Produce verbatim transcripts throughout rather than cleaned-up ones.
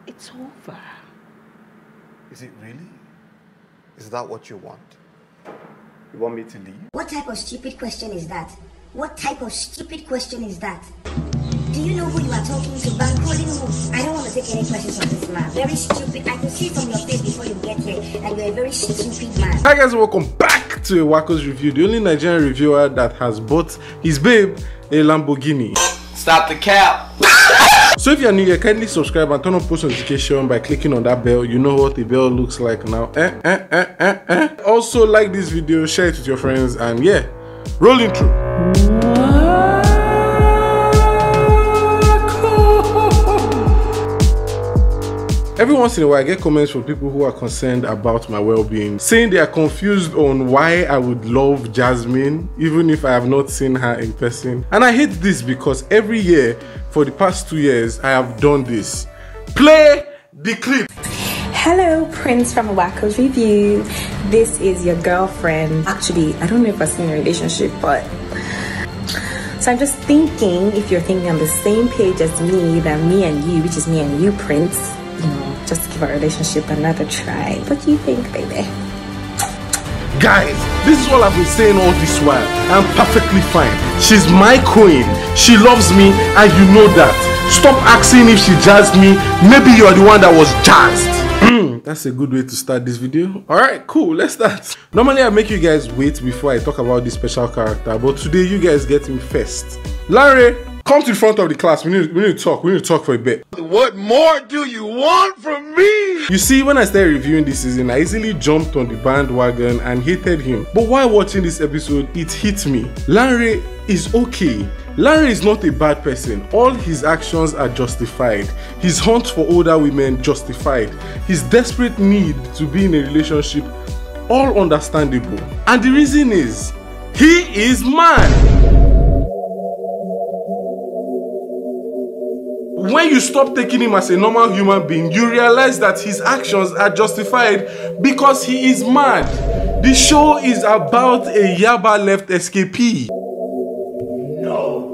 It's over. Is it really? Is that what you want? You want me to leave? What type of stupid question is that? What type of stupid question is that? Do you know who you are talking to? Ban calling who? I don't want to take any questions from this man. Very stupid. I can see from your face before you get here that you're a very stupid man. Hi guys, welcome back to Waco's Review, the only Nigerian reviewer that has bought his babe a Lamborghini. Stop the cap. So if you're new here, kindly subscribe and turn on post notification by clicking on that bell. You know what the bell looks like now. Eh, eh, eh, eh, eh. Also like this video, share it with your friends, and yeah, rolling through. Every once in a while I get comments from people who are concerned about my well-being, saying they are confused on why I would love Jasmine even if I have not seen her in person. And I hate this because every year for the past two years I have done this. Play the clip. Hello, Prince from Waco's Review. This is your girlfriend. Actually, I don't know if we're still in a relationship, but so I'm just thinking, if you're thinking on the same page as me, then me and you, which is me and you, Prince, you know, just give our relationship another try. What do you think, baby? Guys, this is what I've been saying all this while. I'm perfectly fine. She's my queen. She loves me, and you know that. Stop asking if she jazzed me. Maybe you're the one that was jazzed. That's a good way to start this video. Alright, cool, let's start. Normally I make you guys wait before I talk about this special character, but today you guys get me first. Larry, come to the front of the class. We need, we need to talk. We need to talk for a bit. What more do you want from me? You see, when I started reviewing this season, I easily jumped on the bandwagon and hated him. But while watching this episode, it hit me. Larry is okay. Larry is not a bad person. All his actions are justified. His hunt for older women justified. His desperate need to be in a relationship, all understandable. And the reason is, he is mad. When you stop taking him as a normal human being, you realize that his actions are justified because he is mad. The show is about a Yaba left escapee. No.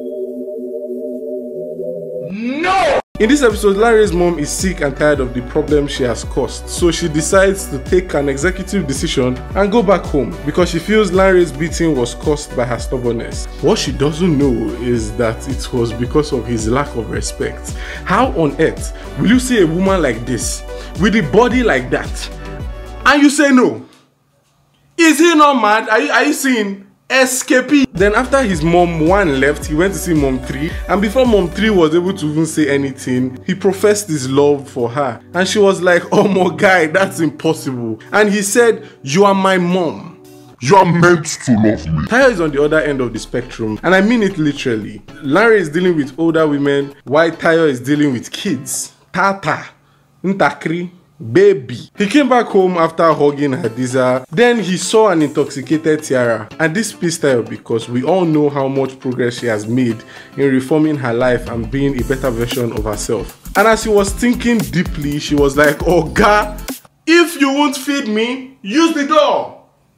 No! In this episode, Larry's mom is sick and tired of the problem she has caused, so she decides to take an executive decision and go back home because she feels Larry's beating was caused by her stubbornness. What she doesn't know is that it was because of his lack of respect. How on earth will you see a woman like this, with a body like that, and you say no? Is he not mad? Are you, are you seeing? Escapee. Then after his mom one left, he went to see mom three, and before mom three was able to even say anything, he professed his love for her, and she was like, oh my guy, that's impossible. And he said, you are my mom. You are meant to love me. Tayo is on the other end of the spectrum, and I mean it literally. Larry is dealing with older women, while Tayo is dealing with kids. Tata, Ntakri, baby. He came back home after hugging Hadiza. Then he saw an intoxicated Tiara, and this pissed her because we all know how much progress she has made in reforming her life and being a better version of herself. And as he was thinking deeply, she was like, oh God, if you won't feed me, use the door.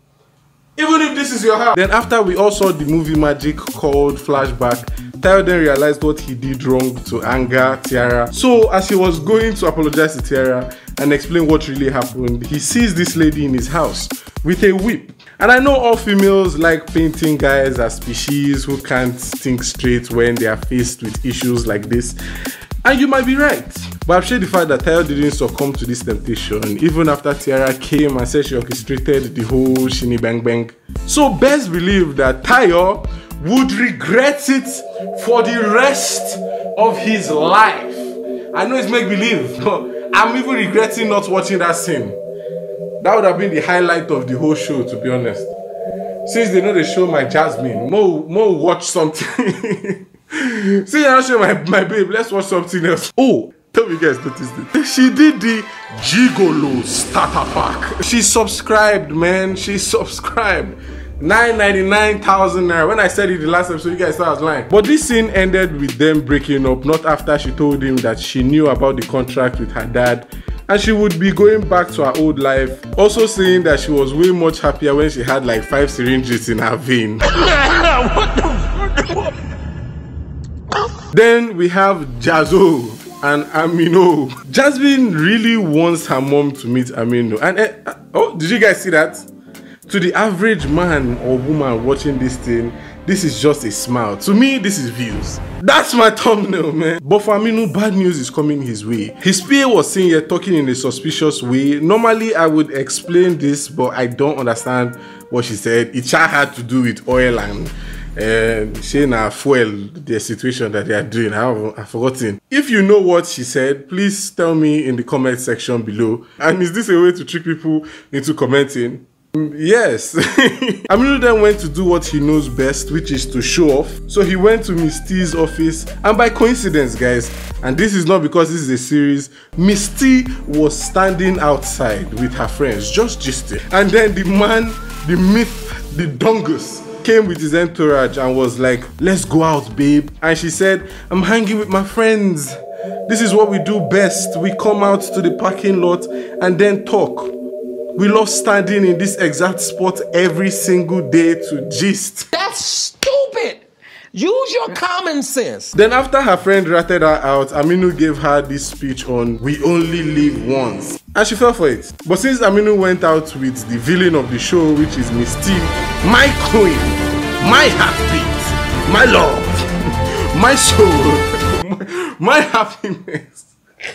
Even if this is your house. Then after we all saw the movie magic called Flashback, Tayo then realized what he did wrong to anger Tiara. So as he was going to apologize to Tiara and explain what really happened, he sees this lady in his house with a whip. And I know all females like painting guys as species who can't think straight when they are faced with issues like this. And you might be right. But I've shared the fact that Tayo didn't succumb to this temptation even after Tiara came and said she orchestrated the whole shini bang bang. So best believe that Tayo would regret it for the rest of his life. I know it's make believe, but I'm even regretting not watching that scene. That would have been the highlight of the whole show, to be honest. Since they know they show my Jasmine, Mo, Mo watch something. See, I'll show my, my babe, let's watch something else. Oh, tell me you guys noticed it. She did the Gigolo starter pack. She subscribed, man. She subscribed. nine ninety-nine thousand naira. When I said it the last episode, you guys thought I was lying. But this scene ended with them breaking up, not after she told him that she knew about the contract with her dad and she would be going back to her old life. Also saying that she was way much happier when she had like five syringes in her vein. What the fuck? Then we have Jazzo. and Aminu. Jasmine really wants her mom to meet Aminu. And uh, oh, did you guys see that? To the average man or woman watching this thing, this is just a smile. To me, this is views. That's my thumbnail, man. But for Aminu, bad news is coming his way. His P A was seen here talking in a suspicious way. Normally, I would explain this, but I don't understand what she said. It had to do with oil and uh, Shana fuel, the situation that they are doing. I I've forgotten. If you know what she said, please tell me in the comment section below. And is this a way to trick people into commenting? Yes. Aminu then went to do what he knows best, which is to show off. So he went to Miss T's office, and by coincidence, guys, and this is not because this is a series, Miss T was standing outside with her friends, just gisting. And then the man, the myth, the dongus, came with his entourage and was like, let's go out, babe. And she said, I'm hanging with my friends. This is what we do best. We come out to the parking lot and then talk. We love standing in this exact spot every single day to gist. That's stupid. Use your common sense. Then after her friend ratted her out, Aminu gave her this speech on we only live once. And she fell for it. But since Aminu went out with the villain of the show, which is Miss T, my queen, my heartbeat, my love, my soul, my, my happiness,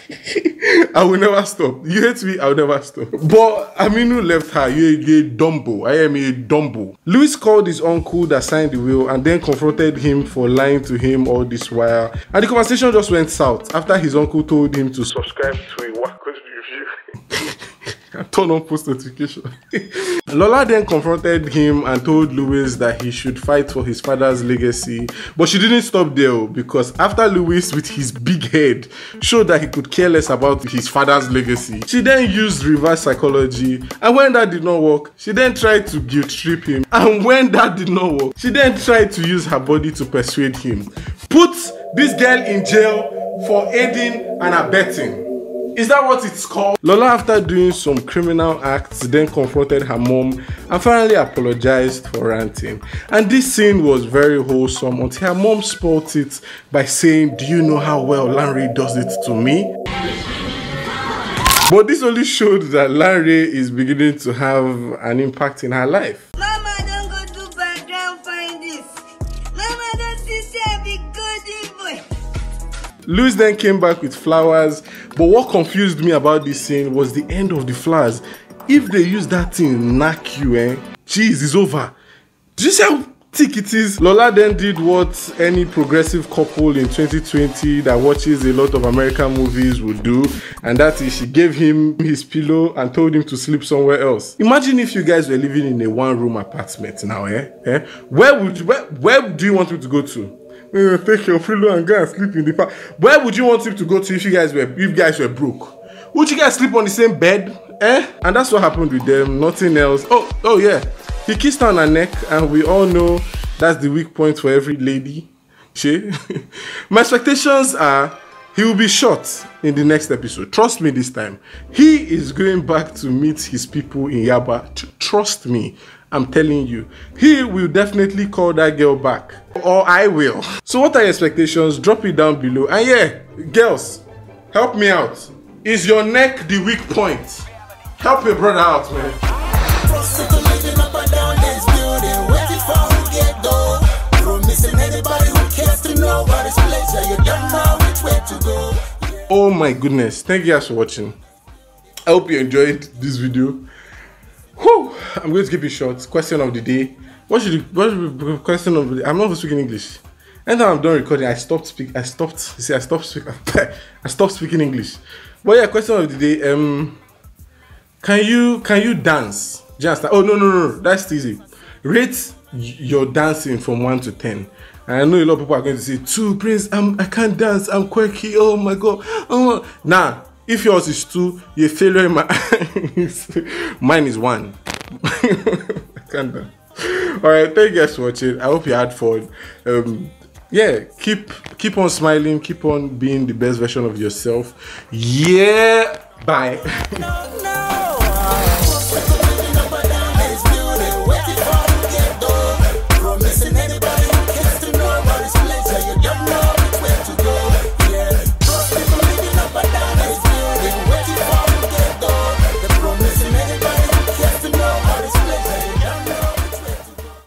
I will never stop. You hate me, I will never stop. But Aminu left her. You're, you're a dumbo. I am a dumbo. Louis called his uncle that signed the will and then confronted him for lying to him all this while. And the conversation just went south after his uncle told him to subscribe to a Wackos review. Turn on post notification. Lola then confronted him and told Louis that he should fight for his father's legacy. But she didn't stop there, because after Louis, with his big head, showed that he could care less about his father's legacy, she then used reverse psychology. And when that did not work, she then tried to guilt trip him. And when that did not work, she then tried to use her body to persuade him. Put this girl in jail for aiding and abetting. Is that what it's called? Lola, after doing some criminal acts, then confronted her mom and finally apologized for ranting. And this scene was very wholesome until her mom spoilt it by saying, do you know how well Lanre does it to me? But this only showed that Lanre is beginning to have an impact in her life. Mama, don't go do background find this. Mama, don't say I be good boy. Louis then came back with flowers, but what confused me about this scene was the end of the flowers. If they use that thing, knock you, eh? Jeez, it's over. Do you see how thick it is? Lola then did what any progressive couple in twenty twenty that watches a lot of American movies would do, and that is she gave him his pillow and told him to sleep somewhere else. Imagine if you guys were living in a one-room apartment now, eh? eh? Where would where, where do you want him to go to? Take your pillow and go and sleep in the park. Where would you want him to go to if you guys were if you guys were broke? Would you guys sleep on the same bed? Eh? And that's what happened with them, nothing else. Oh, oh yeah. He kissed her on her neck, and we all know that's the weak point for every lady. She. My expectations are he will be shot in the next episode. Trust me this time. He is going back to meet his people in Yaba. Trust me. I'm telling you, he will definitely call that girl back, or I will. So what are your expectations? Drop it down below. And yeah, girls, help me out. Is your neck the weak point? Help your brother out, man. Oh my goodness, thank you guys for watching. I hope you enjoyed this video. Whew. I'm going to keep it short. Question of the day. What should, you, what should be the question of the day? I'm not speaking English. And then I'm done recording. I stopped speaking. I stopped. See, I stopped speaking. I stopped speaking English. But yeah, question of the day. Um, can you can you dance? Just oh no no no, that's easy. Rate your dancing from one to ten. And I know a lot of people are going to say two. Prince, I'm I can't dance. I'm quirky. Oh my god. Oh nah. If yours is two, you're a failure in my eyes. Mine is one. I can't dance. Alright, thank you guys for watching. I hope you had fun. Um, yeah, keep keep on smiling, keep on being the best version of yourself. Yeah, bye.